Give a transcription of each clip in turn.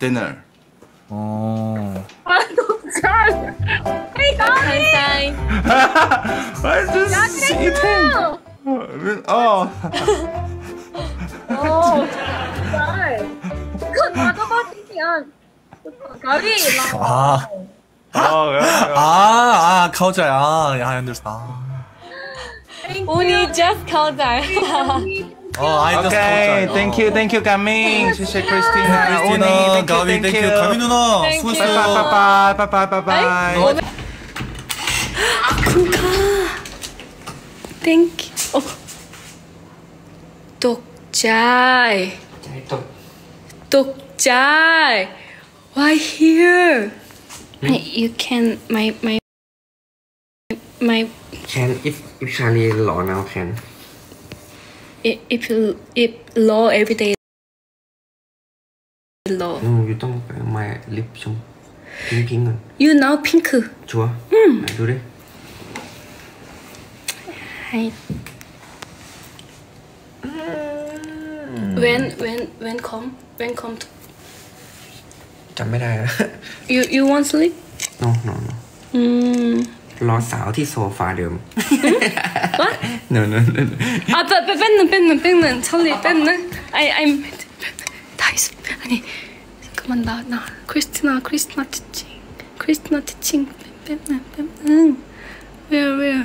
dinner. Hey, Gami! I'm just eating. Oh. Sorry. Good, what about Tian? Gami! 카오자야. I understand. Only just Kaoja. Okay, thank you, 가민. 시시 크리스티나. 크리스티나, 가민, thank you. 가민 누나, 수고했어요. 바이바이. 군가. Thank you. 독자이. 독자이. Why here? You can my Can if Charlie หล่อ now can if law every day law. อยู่ต้องไปมาลิปชมพิงก่อน You now pink. ชัวร์ไหนดูดิ Hi. When come to จำไม่ได้แล้ว you want sleep? no รอสาวที่โซฟาเดิม What? no 아, 뺏는 찰리 뺏는. I'm 다이스 아니 잠깐만 나 크리스티나 티칭 뺏는 where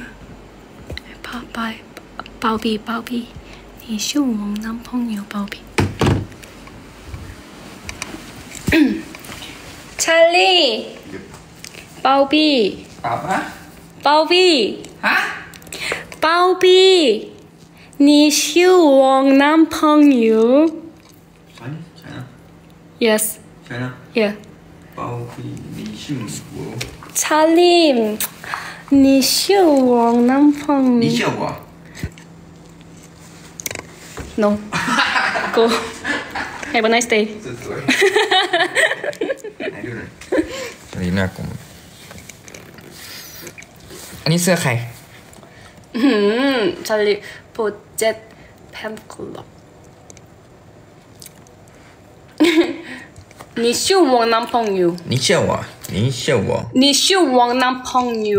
包比你是我男朋友包比 찰리 包比 包比 包比你是我男朋友 Yes ใช่นะ Yeah 包比你是我 찰리 你是我男朋友你是我 No Go Have a nice day สวยไหนดูหน่อยอันนี้น่ากลัวอันนี้เสื้อใคร 찰리 보젯 팬클럽 你是我男朋友你是我男朋友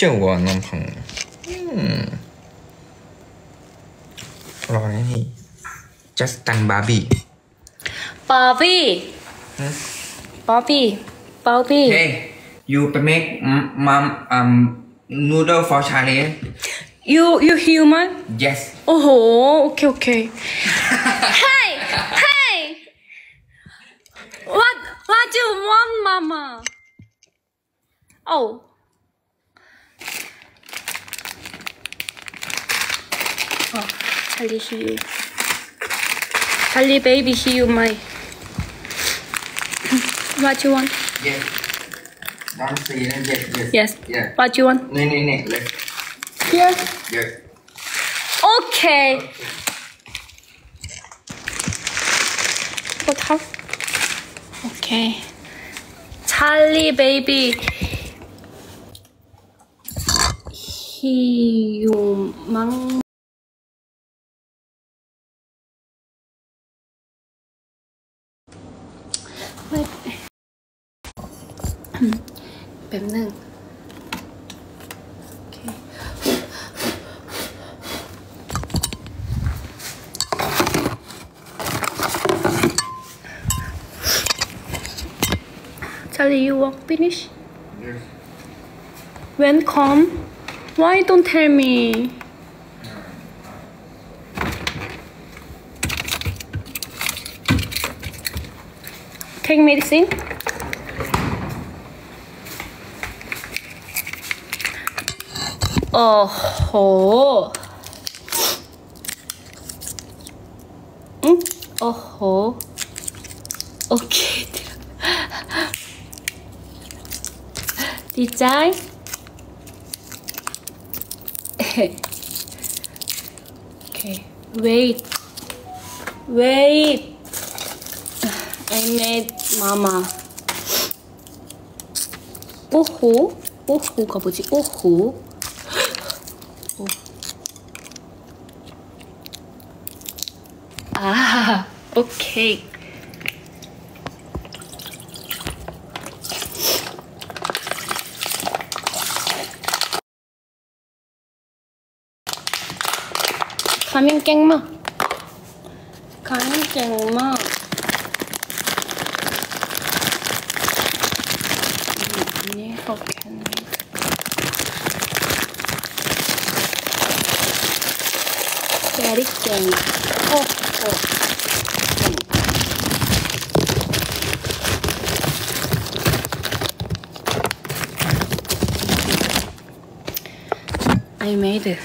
รอนะนี่ Justin Barbie Bobby Hey you ไป make mom noodle for Charlie You human? Yes Oh, okay. Hey! What do you want, Mama? Oh. Charlie, here you. Charlie, baby, here you, my. What do you want? Yes don't say Yes. Yeah What do you want? นี่เลย Here. Yes Okay. What how? Okay. Charlie baby. 희망. 뱀는. 오케이. Charlie, you work finish? Yes When come? Why don't tell me? Take medicine? 어허. 응? 어허. 오케이. 디자인? Okay. Wait. I made mama. 오호가 뭐지? 오호. 오. 아, 오케이. 가면 깽마. 가면 깽마. Very 깽. I made.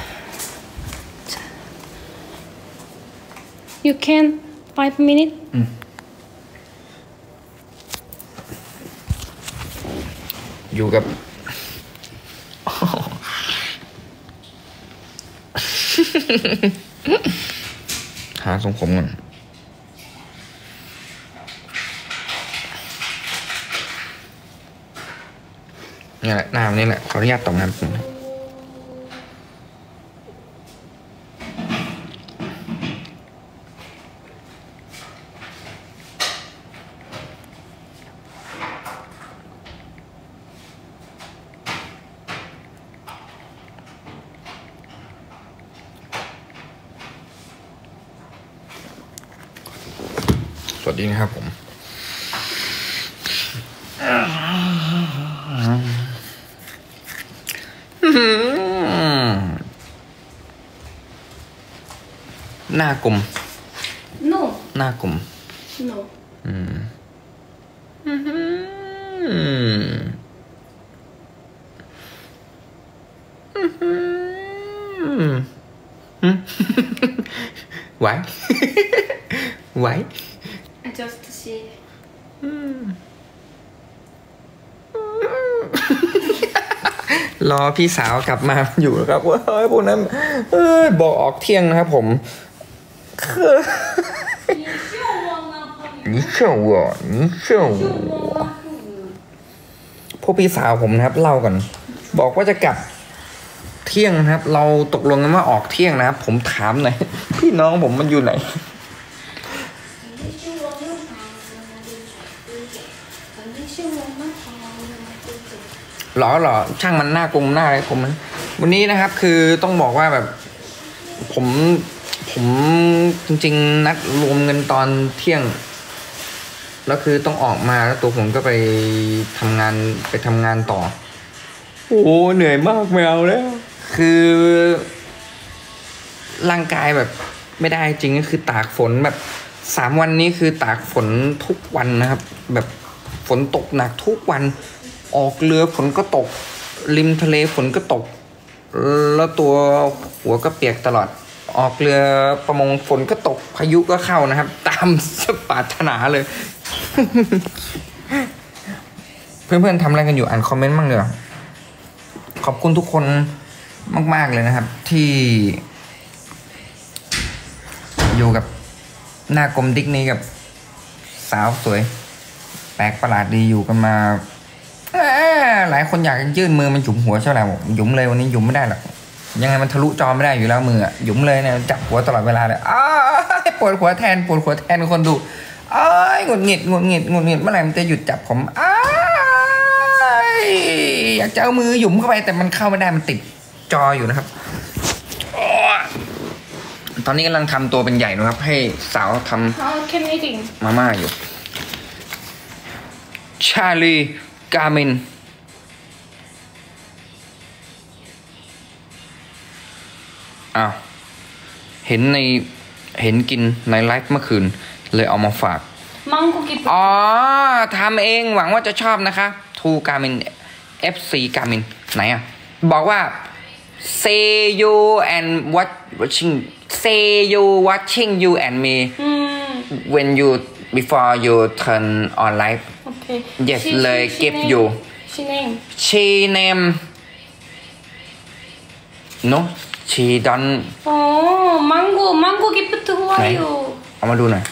You can 5 minutes. อยู่กับ หาทรงผมก่อนนี่แหละหน้านี่แหละขออนุญาตตบน้ำผมสวัสดีนะครับผมหน้ากลม No. หน้ากลม No. ไหว ไหว I just see. รอพี่สาวกลับมาอยู่นะครับว่าเฮ้ยพวกนั้นบอกออกเที่ยงนะครับผมนี่เชื่อวะนี่เชื่อวะพวกพี่สาวผมนะครับเล่ากันบอกว่าจะกลับเที่ยงนะครับเราตกลงกันว่าออกเที่ยงนะครับผมถามหน่อยพี่น้องผมมันอยู่ไหนหรอช่างมันหน้ากลมหน้าอะไรผมวันนี้นะครับคือต้องบอกว่าแบบผมจริงๆนัดรวมเงินตอนเที่ยงแล้วคือต้องออกมาแล้วตัวผมก็ไปทำงานต่อโอ้เหนื่อยมากไม่เอาแล้วคือร่างกายแบบไม่ได้จริงก็คือตากฝนแบบ3 วันนี้คือตากฝนทุกวันนะครับแบบฝนตกหนักทุกวันออกเรือฝนก็ตกริมทะเลฝนก็ตกแล้วตัวหัวก็เปียกตลอดออกเรือประมงฝนก็ตกพายุก็เข้านะครับตามปรารถนาเลย เพื่อนๆทำอะไรกันอยู่อ่านคอมเมนต์บ้างเลยขอบคุณทุกคนมากๆเลยนะครับที่อยู่กับหน้ากลมดิ๊กนี้กับสาวสวยแปลกประหลาดดีอยู่กันมาหลายคนอยากยื่นมือมันหยุมหัวใช่ไหมหยุมเลยวันนี้หยุมไม่ได้หรอกยังไงมันทะลุจอไม่ได้อยู่แล้วมือหยุมเลยเนี่ยจับหัวตลอดเวลาเลยปวดหัวแทนคนดูหงุดหงิดเมื่อไหร่มันจะหยุดจับผมอยากจะเอามือหยุมเข้าไปแต่มันเข้าไม่ได้มันติดจออยู่นะครับตอนนี้กำลังทำตัวเป็นใหญ่นะครับให้สาวทำมาม่าอยู่ชาลีกามินเห็นกินในไลฟ์เมื่อคืนเลยเอามาฝากมังคุกิทำเองหวังว่าจะชอบนะคะทูกามิน FC กามินไหนบอกว่า say you and watching you and me when you before you turn on live okay. yes เลย give you she name no she don't mango gift who are you เอามาดูหน่อย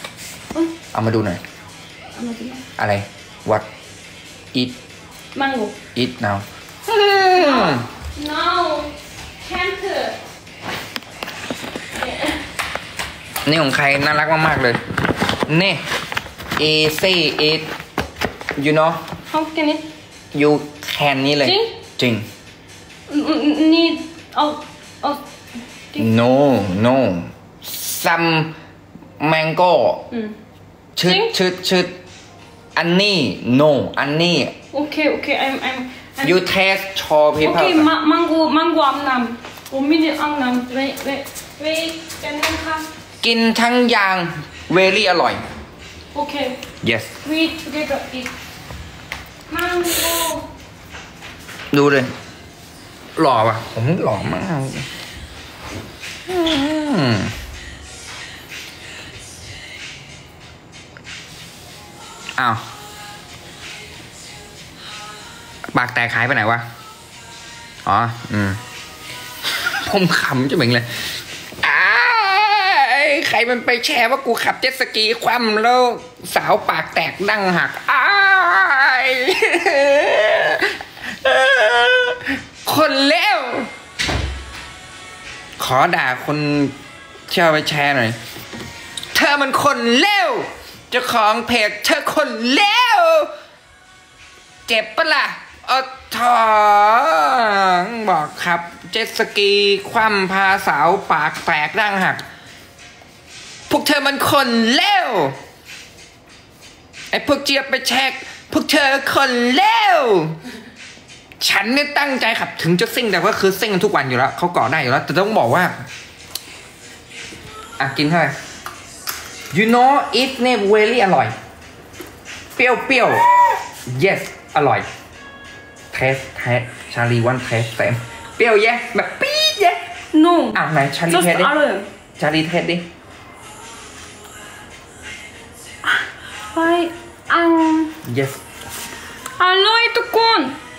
อะไร what eat mango eat now no can't นี่ของใครน่ารักมากๆเลยนี่ easy eat you know how can it you can นี่เลยจริงนี่ no no some mango ชืดอันนี้ no อันนี้ Okay I'm you taste show people Okay mango 암남 5mm 암남 왜 뺏는가 กินทั้งอย่าง very อร่อย Okay yes we together eat mango ดูเลยหล่อป่ะผมหล่อมากอ้าวปากแตกหายไปไหนวะอ๋อผมขำจะเหม่งเลยใครมันไปแชร์ว่ากูขับเจ็ตสกีคว่ำแล้วสาวปากแตกดั้งหักคนเลวขอด่าคนเชื่อไปแชร์หน่อยเธอมันคนเลวเจ้าของเพจเธอคนเลวเจ็บปะล่ะท้องบอกครับเจ็ตสกีคว่ำพาสาวปากแตกดั้งหักพวกเธอมันคนเลวไอ้พวกเจี๊ยบไปแชร์พวกเธอคนเลวฉันเนี่ยตั้งใจขับถึงจะซิ่งแต่ว่าคือซิ่งทุกวันอยู่แล้วเขาก่อได้อยู่แล้วแต่ต้องบอกว่ากินเท่าไหร่ you know it เนี่ย very อร่อยเปรี้ยว yes อร่อยเทสชาลีวันเทสแต่เปรี้ยวแย่แบบปี๊ดแย่ no ไหนชาลีเทสดิชาลีเทสดิyes อร่อยทุกคน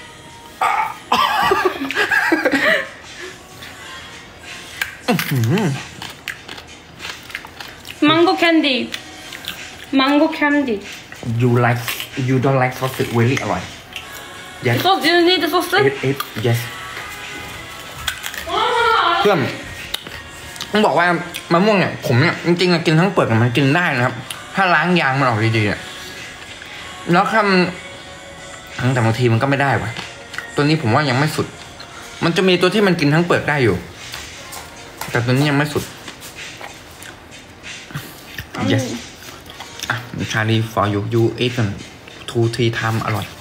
mango candy you don't like sauce very อร่อย yes so you need sauce it yes เพื่อนต้องบอกว่ามะม่วงเนี่ยผมเนี่ยจริงๆกินทั้งเปลือกมันกินได้นะครับถ้าล้างยางมันออกดีๆแล้วแต่บางทีมันก็ไม่ได้ว่ะตัวนี้ผมว่ายังไม่สุดมันจะมีตัวที่มันกินทั้งเปลือกได้อยู่แต่ตัวนี้ยังไม่สุด yes ชาลี for you eat กัน 2-3 times อร่อย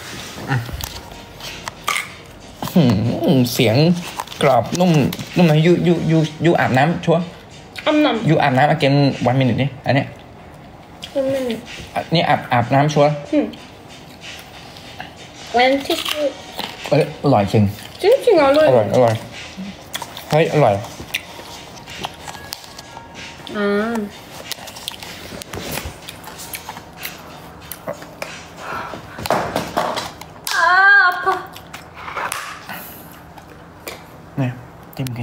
เสียงกรอบนุ่มนะยูอาบน้ำชัวร์ยูอาบน้ำagain 1 minute นี่อันเนี้ยนี่อาบน้ำชัวร์อร่อยจริงอร่อยเฮ้ยอร่อย 아파 เนี่ยจิ้มกิน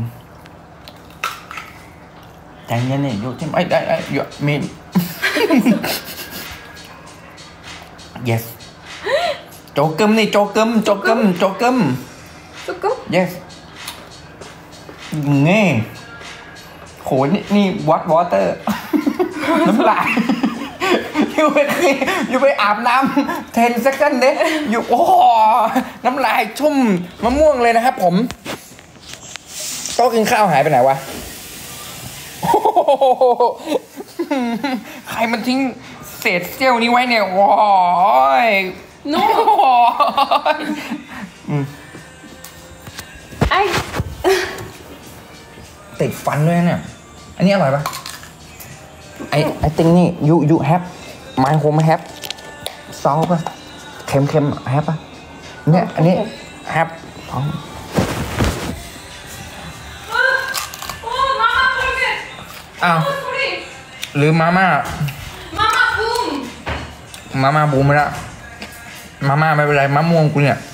ใจเย็นนี่อยู่จิ้มได้อยู่มี yes โจกึมนี่โจกึม 조금 yes เง่โหนี่วอเตอร์ น้ำลายอยู่ไปอาบน้ำ10 second เด้อยู่โอ้น้ำลายชุ่มมะม่วงเลยนะครับผมโต๊ะกินข้าวหายไปไหนวะใครมันทิ้งเศษเสี้ยวนี้ไว้เนี่ยโอ้ย no ไอติดฟันด้วยเนี่ยอันนี้อร่อยปะไอติงนี่ you have my home have ซอสปะเค็มแฮปปะเนี่ยอันนี้แฮปอ้าวหรือมาม่าบูมไปแล้วมาม่าไม่เป็นไรมะม่วงกูเนี่ย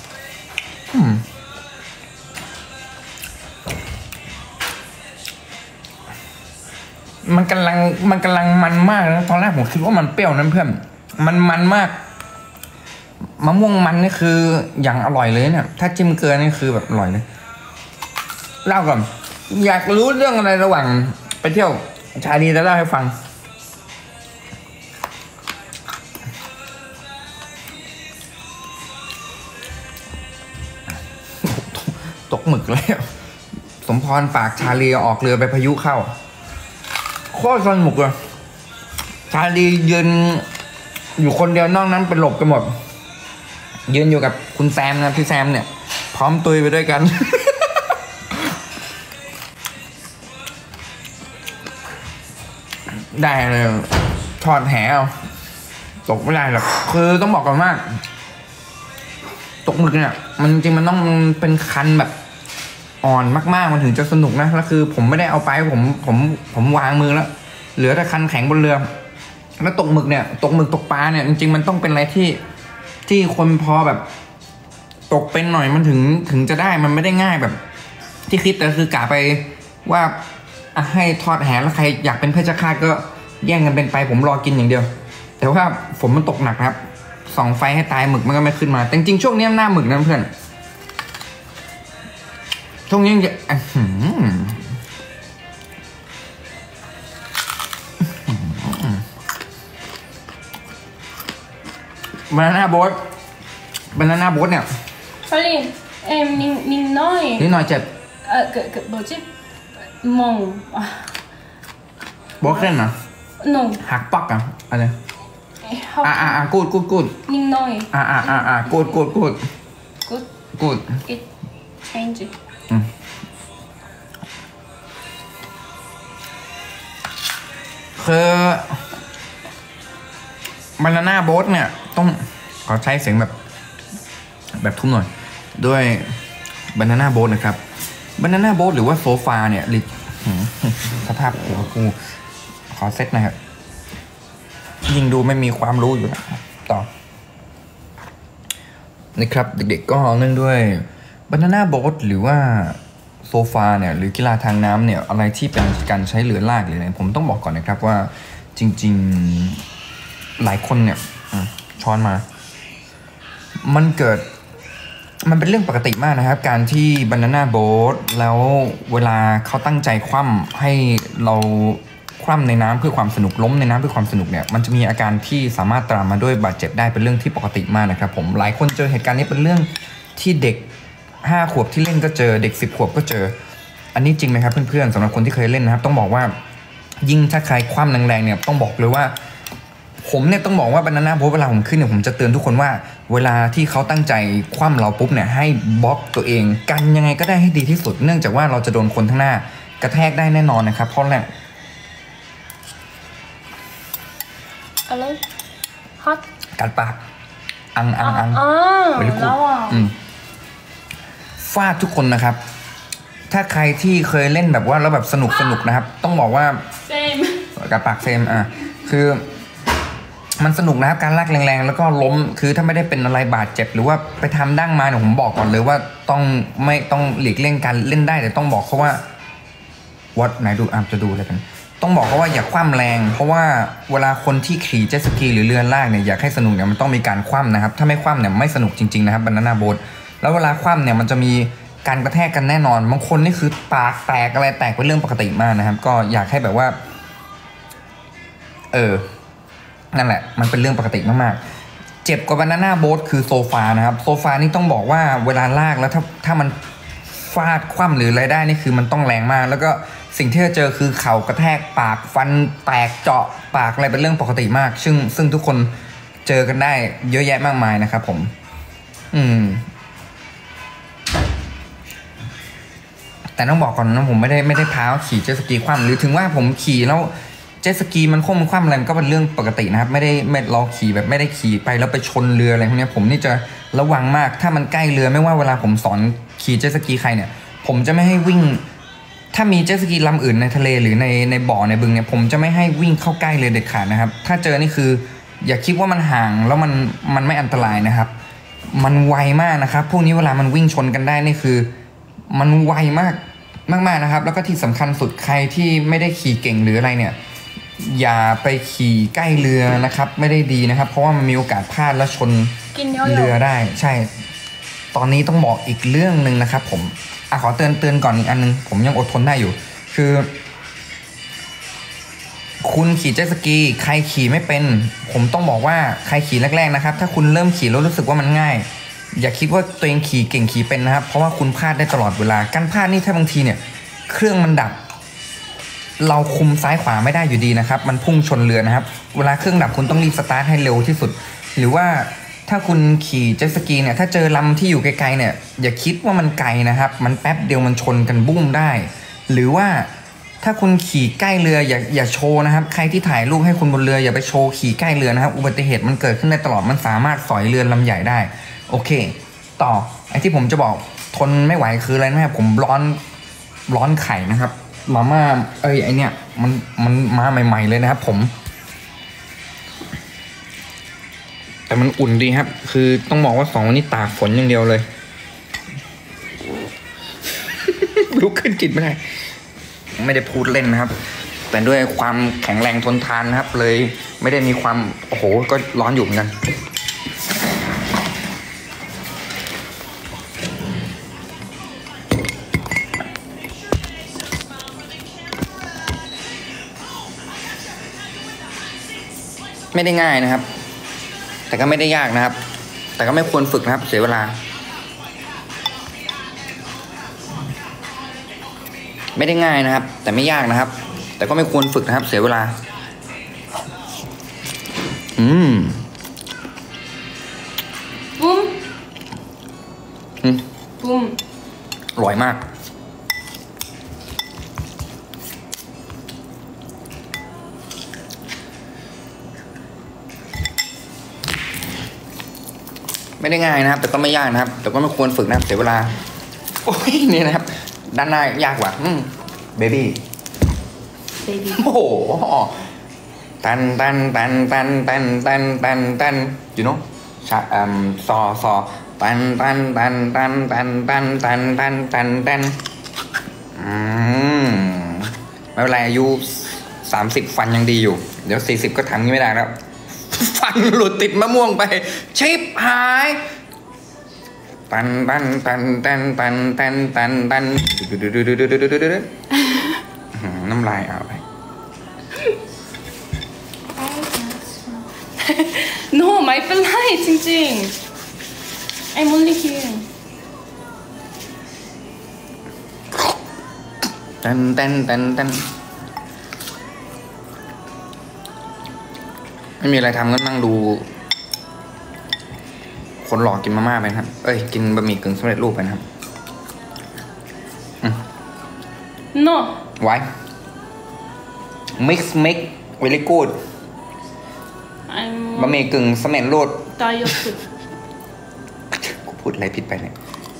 มันกำลังมันมากนะตอนแรกผมคิดว่ามันเปรี้ยวนะเพื่อนมันมากมะม่วงมันนี่คืออย่างอร่อยเลยเนี่ยถ้าจิ้มเกลือนี่คือแบบอร่อยเลยเล่าก่อนอยากรู้เรื่องอะไรระหว่างไปเที่ยวชาลีจะเล่าให้ฟังตกหมึกแล้วสมพรฝากชาลีออกเรือไปพายุเข้าโคตรสนุกเลยชาลียืนอยู่คนเดียวนอกนั้นเป็นหลบกันหมดยืนอยู่กับคุณแซมนะพี่แซมเนี่ยพร้อมตุยไปด้วยกัน ได้เลยทอดแหเอาตกไม่ได้หรอกคือต้องบอกก่อนว่าตกหมึกเนี่ยมันจริงมันต้องเป็นคันแบบอ่อนมากๆมันถึงจะสนุกนะแล้วคือผมไม่ได้เอาไปผมวางมือแล้วเหลือแต่คันแข็งบนเรือแล้วตกหมึกเนี่ยตกหมึกตกปลาเนี่ยจริงๆมันต้องเป็นอะไรที่คนพอแบบตกเป็นหน่อยมันถึงจะได้มันไม่ได้ง่ายแบบที่คิดแต่คือกะไปว่าให้ทอดแหแล้วใครอยากเป็นเพชฌฆาตก็แย่งกันเป็นไปผมรอกินอย่างเดียวแต่ว่าฝนมันตกหนักครับส่องไฟให้ตายหมึกมันก็ไม่ขึ้นมาแต่จริงๆช่วงนี้หน้าหมึกนะเพื่อนช่วงนี้บานาน่าโบ๊ทเนี่ย 빨리 닝너이 นิดหน่อยเจ็บ 그 뭐지 멍 โบ๊ทเส้นนะ no หักปักอ่ะอะไรกูด 닝너이 กูด good it change คือบานาน่าโบ๊ทเนี่ยต้องขอใช้เสียงแบบทุ่มหน่อยด้วยบานาน่าโบ๊ทนะครับบานาน่าโบ๊ทหรือว่าโซฟาเนี่ยสภาพหัวกูขอเซตนะครับยิ่งดูไม่มีความรู้อยู่นะต่อนะครับเด็กๆก็เนื่องด้วยบานาน่าโบ๊ทหรือว่าโซฟาเนี่ยหรือกีฬาทางน้ำเนี่ยอะไรที่เป็นการใช้เรือลากหรืออะไรผมต้องบอกก่อนนะครับว่าจริงๆหลายคนเนี่ยช้อนมามันเป็นเรื่องปกติมากนะครับการที่บานาน่าโบ๊ทแล้วเวลาเขาตั้งใจคว่ำให้เราคว่ำในน้ำเพื่อความสนุกล้มในน้ำเพื่อความสนุกเนี่ยมันจะมีอาการที่สามารถตามมาด้วยบาดเจ็บได้เป็นเรื่องที่ปกติมากนะครับผมหลายคนเจอเหตุการณ์นี้เป็นเรื่องที่เด็ก5 ขวบที่เล่นก็เจอเด็ก10 ขวบก็เจออันนี้จริงไหมครับเพื่อนๆสำหรับคนที่เคยเล่นนะครับต้องบอกว่ายิ่งถ้าใครคว่ำแรงๆเนี่ยต้องบอกเลยว่าผมเนี่ยต้องบอกว่าบานาน่าโบ๊ทเวลาผมขึ้นเนี่ยผมจะเตือนทุกคนว่าเวลาที่เขาตั้งใจคว่ำเราปุ๊บเนี่ยให้บล็อกตัวเองกันยังไงก็ได้ให้ดีที่สุดเนื่องจากว่าเราจะโดนคนข้างหน้ากระแทกได้แน่นอนนะครับเพราะแหละอะไรฮอตกัดปากอังไปเลยคุณฟาดทุกคนนะครับถ้าใครที่เคยเล่นแบบว่าแล้วแบบสนุกนะครับต้องบอกว่ากัดปากเซมคือมันสนุกนะครับการลากแรงๆแล้วก็ล้มคือถ้าไม่ได้เป็นอะไรบาดเจ็บหรือว่าไปทำดั้งมาเนี่ยผมบอกก่อนเลยว่าไม่ต้องหลีกเลี่ยงการเล่นได้แต่ต้องบอกเขาว่าวัดไหนดูจะดูอะไรกันต้องบอกเขาว่าอย่าคว่ำแรงเพราะว่าเวลาคนที่ขี่เจ็ตสกีหรือเรือลากเนี่ยอยากให้สนุกเนี่ยมันต้องมีการคว่ำนะครับถ้าไม่คว่ำเนี่ยไม่สนุกจริงๆนะครับบานาน่าโบ๊ทแล้วเวลาคว่ำเนี่ยมันจะมีการกระแทกกันแน่นอนบางคนนี่คือปากแตกอะไรแตกเป็นเรื่องปกติมากนะครับก็อยากให้แบบว่านั่นแหละมันเป็นเรื่องปกติมากๆเจ็บกว่าบานาน่าโบ๊ทคือโซฟานะครับโซฟานี่ต้องบอกว่าเวลาลากแล้วถ้ามันฟาดคว่ำหรืออะไรได้นี่คือมันต้องแรงมากแล้วก็สิ่งที่จะเจอคือเข่ากระแทกปากฟันแตกเจาะปากอะไรเป็นเรื่องปกติมากซึ่งทุกคนเจอกันได้เยอะแยะมากมายนะครับผมแต่ต้องบอกก่อนนะผมไม่ได้พาขี่เจ็ตสกีคว่ำหรือถึงว่าผมขี่แล้วเจ็ตสกีมันคว่ำอะไรมันก็เป็นเรื่องปกตินะครับไม่เราขี่แบบไม่ได้ขี่ไปแล้วไปชนเรืออะไรพวกนี้ผมนี่จะระวังมากถ้ามันใกล้เรือไม่ว่าเวลาผมสอนขี่เจ็ตสกีใครเนี่ยผมจะไม่ให้วิ่งถ้ามีเจ็ตสกีลำอื่นในทะเลหรือในบ่อในบึงเนี่ยผมจะไม่ให้วิ่งเข้าใกล้เลยเด็ดขาดนะครับถ้าเจอนี่คืออย่าคิดว่ามันห่างแล้วมันไม่อันตรายนะครับมันไวมากนะครับพวกนี้เวลามันวิ่งชนกันได้นี่คือมันไวมากนะครับแล้วก็ที่สำคัญสุดใครที่ไม่ได้ขี่เก่งหรืออะไรเนี่ยอย่าไปขี่ใกล้เรือนะครับไม่ได้ดีนะครับเพราะว่ามันมีโอกาสพลาดแล้วชนเรือได้ใช่ตอนนี้ต้องบอกอีกเรื่องนึงนะครับผมขอเตือนก่อนอีกอันนึงผมยังอดทนได้อยู่คือคุณขี่เจ็ตสกีใครขี่ไม่เป็นผมต้องบอกว่าใครขี่แรกๆนะครับถ้าคุณเริ่มขี่แล้วรู้สึกว่ามันง่ายอย่าคิดว่าตัวเองขี่เก่งขี่เป็นนะครับเพราะว่าคุณพลาดได้ตลอดเวลาการพลาดนี่ถ้าบางทีเนี่ยเครื่องมันดับเราคุมซ้ายขวาไม่ได้อยู่ดีนะครับมันพุ่งชนเรือนะครับเวลาเครื่องดับคุณต้องรีบสตาร์ทให้เร็วที่สุดหรือว่าถ้าคุณขี่เจ็ตสกีเนี่ยถ้าเจอลำที่อยู่ไกลๆเนี่ยอย่าคิดว่ามันไกลนะครับมันแป๊บเดียวมันชนกันบุ้มได้หรือว่าถ้าคุณขี่ใกล้เรืออย่าโชว์นะครับใครที่ถ่ายรูปให้คุณบนเรืออย่าไปโชว์ขี่ใกล้เรือนะครับอุบัติเหตุมันเกิดขึ้นได้ตลอดมันสามารถสอยเรือลำใหญ่ได้โอเคต่อไอ้ที่ผมจะบอกทนไม่ไหวคืออะไรนะครับผมร้อนไข่นะครับมาม่าไอเนี่ยมันมาใหม่ๆเลยนะครับผมแต่มันอุ่นดีครับคือต้องบอกว่า2 วันนี้ตากฝนอย่างเดียวเลย ลุกขึ้นจิตไม่ได้พูดเล่นนะครับแต่ด้วยความแข็งแรงทนทานนะครับเลยไม่ได้มีความโอ้โหก็ร้อนอยู่เหมือนกันไม่ได้ง่ายนะครับแต่ก็ไม่ได้ยากนะครับแต่ก็ไม่ควรฝึกนะครับเสียเวลาไม่ได้ง่ายนะครับแต่ไม่ยากนะครับแต่ก็ไม่ควรฝึกนะครับเสียเวลาปุ้มปุ้มอร่อยมากไม่ได้ง่ายนะครับแต่ก็ไม่ยากนะครับแต่ก็ไม่ควรฝึกนะครับเสียเวลาโอ้ยนี่นะครับด้านหน้ายากกว่าเบบี้โอ้โหตันyou know ซอตันไม่เป็นไรอายุ30ฟันยังดีอยู่เดี๋ยว40ก็ทำงี้ไม่ได้แล้วฟันหลุดติดมะม่วงไปชิบหายตันน้ำลายเอาไป No ไม่เป็นไรจริงๆ I'm only here ตันไม่มีอะไรทำก็นั่งดูคนหลอกกินมาม่าไปครับกินบะหมี่กึ่งสำเร็จรูปไปนะครับ No Why Mix very good บะหมี่กึ่งสำเร็จรูป diet กูพูดอะไรผิดไปเนี่ย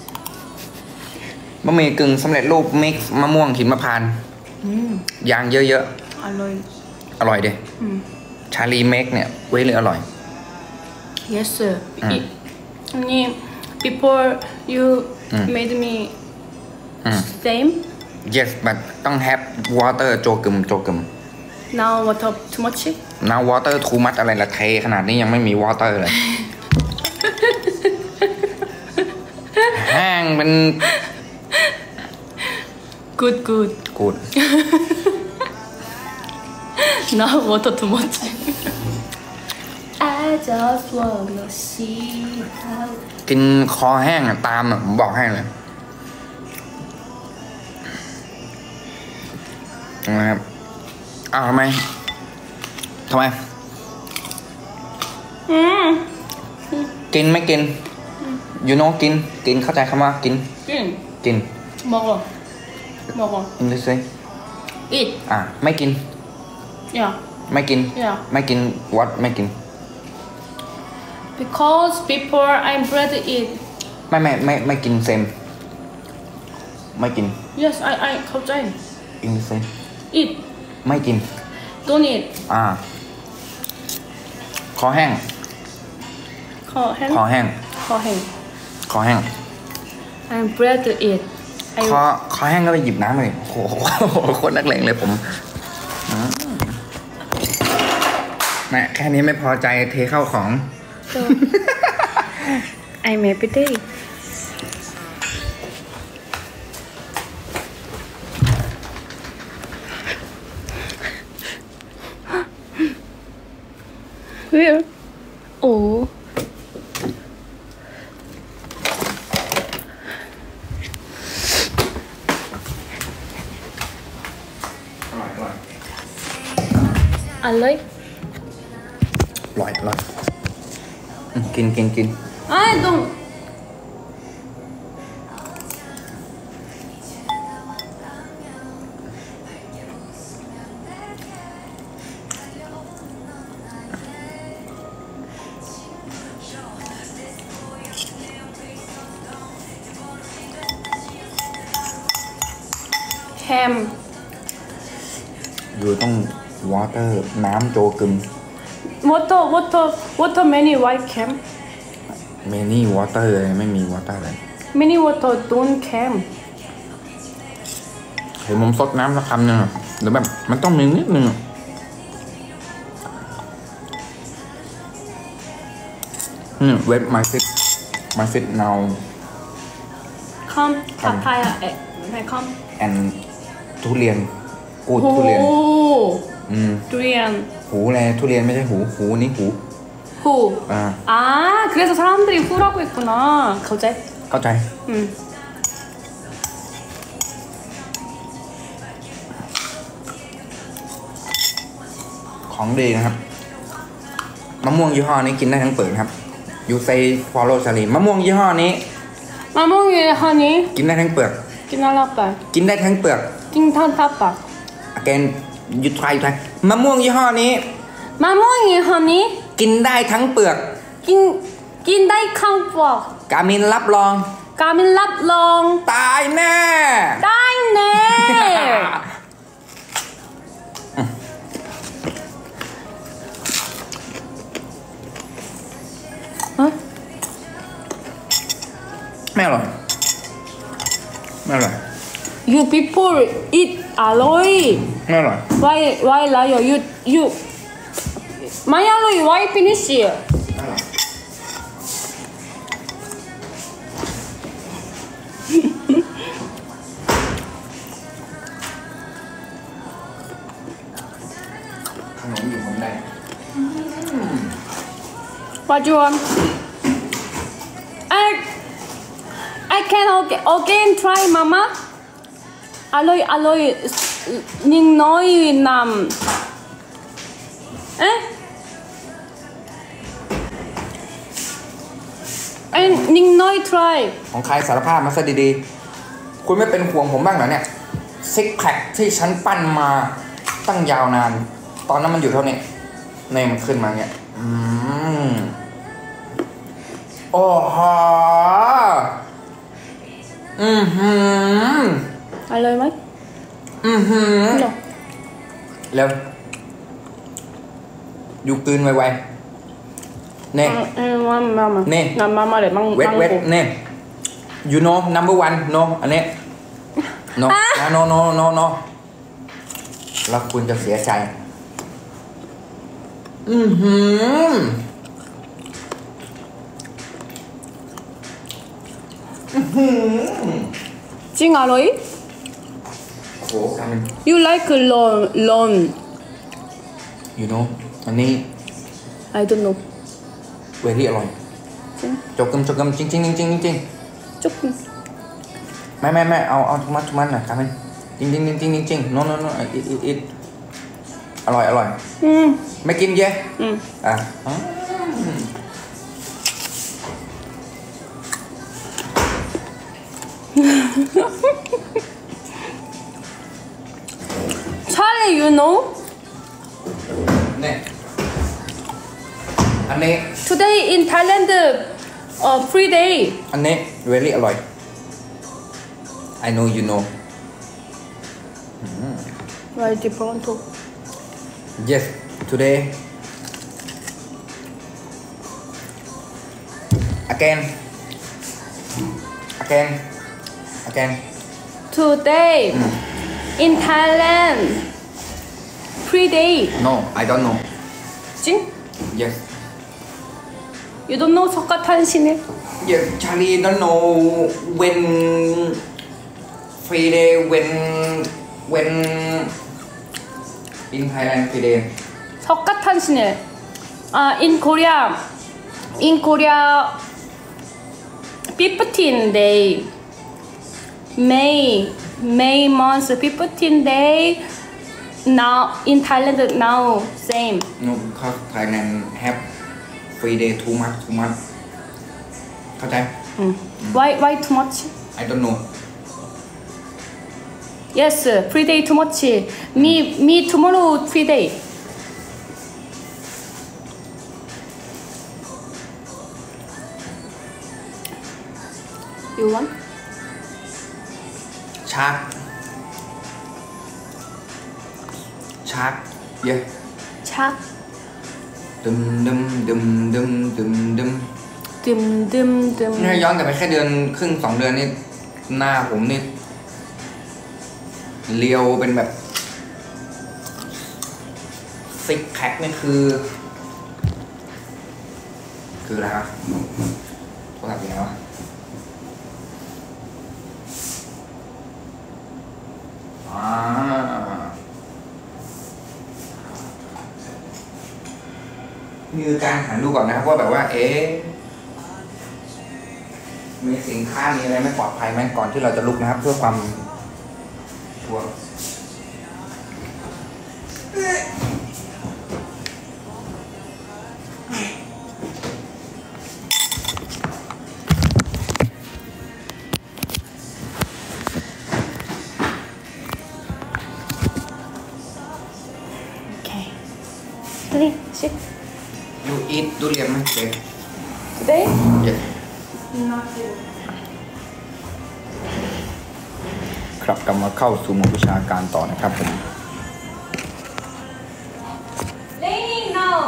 บะหมี่กึ่งสำเร็จรูป mix มะม่วงหิมพานต์ยางเยอะๆอร่อยดิชาลีเมคเนี่ยเว้ยเลยอร่อย Yes sirนี่ before you made me same Yes but ต้อง have water โจกึม Now water too much Now water too much อะไรละเทขนาดนี้ยังไม่มี water เลย แห้งเป็น Good Now water too much I just wanna see how กินคอแห้งตามผมบอกให้เลยนะครับทำไมกินไม่กิน you know กินเข้าใจคำว่ากิน 먹어 English say eat ไม่กิน yeah ไม่กิน yeah ไม่กิน what ไม่กิน because before I'm bread eat ไม่กิน same ไม่กิน yes I เข้าใจ English say eat ไม่กิน don't eat คอแห้ง I'm bread eat คอแห้งก็ไปหยิบน้ำเลยโอ้โหโคตรนักเลงเลยผมแค่นี้ไม่พอใจเทเข้าของ I'm every day Where? Oh. อร่อยอร่อยกินอ่ะต้องแฮมอยู่ต้องวอเตอร์น้ำโจกึม water many white cam เมนี่วอเตอร์ไม่มีวอเตอร์เลย many water don't cam เห็นผมซดน้ำสักคำหนึ่งหรือแบบมันต้องมีนิดนึงเว็บ my fit now come papaya ไหน come and ทุเรียนกูดทุเรียนทุเรียนหูเลยทุเรียนไม่ใช่หูนี่หู 그래서 사람들이 후라고 했구나.เข้าใจของดีนะครับมะม่วงยี่ห้อนี้กินได้ทั้งเปลือกครับ You say follow ชาลีมะม่วงยี่ห้อนี้กินได้ทั้งเปลือกกินได้ทั้งเปลือกกินได้ทั้งเปลือกกินทั้งเปลือก again you try มะม่วงยี่ห้อนี้กินได้ทั้งเปลือกกินได้ทั้งเปลือกกามินรับรองตายแน่ไม่อร่อย You people eat อร่อยไม่อร่อย Why liar you ไม่อร่อย Why finish ขนมอยู่ผมได้ What you want? I can again try mama อร่อยนิ่งน้อยนำนิ่งน้อย try ของใครสารภาพมาซะดีๆคุณไม่เป็นห่วงผมบ้างเหรอเนี่ยซิกแพคที่ฉันปั้นมาตั้งยาวนานตอนนั้นมันอยู่เท่านี้เนี่ยมันขึ้นมาเนี่ยโอ้โหอร่อยไหมเร็วอยู่กลืนไวๆเนี่ยเนี่ยมาเลยเวทเนี่ย you know number one no อันนี้ no แล้วคุณจะเสียใจจริงอร่อย You like long You know อันนี้ I don't know เวรี่อร่อยจกกึมจริงจุกไม่เอาทุกมันนะครับจริง no it อร่อยไม่กินเยอะ Charlie you know เนี่ยอันนี้ Today in Thailand free day อันนี้ very อร่อย I know you know Why different Yes today again Today in Thailand free day No I don't know 찡? Yes You don't know 석가탄신일? Yes Charlie don't know when free day when in Thailand free day 석가탄신일 in Korea 15 day May month 15 day now in Thailand now same no because Thailand have free day too much เข้าใจ why too much I don't know yes free day too much me tomorrow free day you want shark yeah ชักดึมนี่ย้อนกลับไปแค่เดือนครึ่ง2 เดือนนี่หน้าผมนี่เรียวเป็นแบบซิกแพคนี่คืออะไรวะโทรศัพท์ยังไงวะนี่คือการหันดูก่อนนะครับว่าแบบว่ามีสินค้ามีอะไรไม่ปลอดภัยไหมก่อนที่เราจะลุกนะครับเพื่อความชัวร์ sit you eat ทุเรียนไหมเด็ก today yes not ครับกลับมาเข้าสู่หมวดวิชาการต่อนะครับผม raining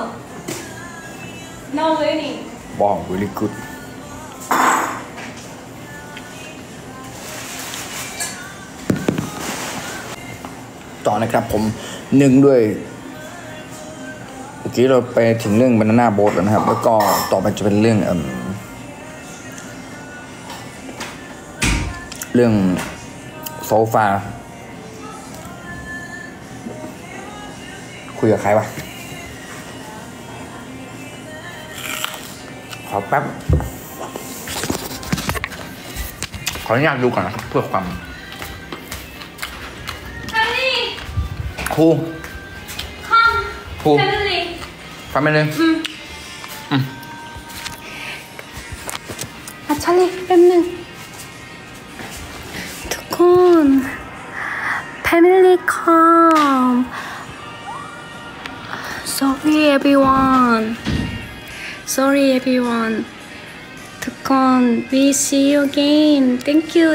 no raining ว้าว very good ต่อนะครับผมหนึ่งด้วยเมื่อกี้เราไปถึงเรื่อง banana boat แล้วนะครับแล้วก็ต่อไปจะเป็นเรื่องโซฟาคุยกับใครวะขอแป๊บขออนุญาตดูก่อนนะครับเพื่อความครู family ฟังไปเลยชาลีแป๊บนึงทุกคน family come sorry everyone ทุกคน we see you again thank you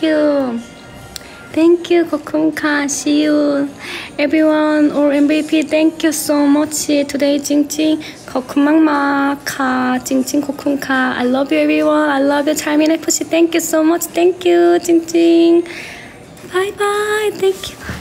ขอบคุณค่ะ see you everyone or MVP thank you so much today จริงๆขอบคุณมากๆค่ะจริงๆขอบคุณค่ะ I love you everyone I love you Thai Minute Pussy thank you so much thank you จริงๆ bye bye thank you